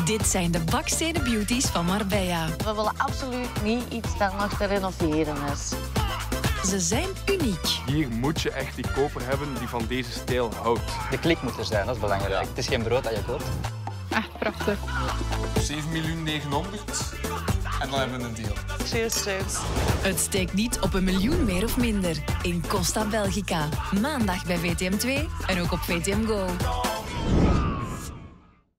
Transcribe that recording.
Dit zijn de bakstenen beauties van Marbella. We willen absoluut niet iets dat nog te renoveren is. Ze zijn uniek. Hier moet je echt die koper hebben die van deze stijl houdt. De klik moet er zijn, dat is belangrijk. Het is geen brood dat je koopt. Echt prachtig. 7.900.000 en dan hebben we een deal. Cheers, cheers. Het steekt niet op 1 miljoen meer of minder. In Costa Belgica. Maandag bij VTM2 en ook op VTM Go.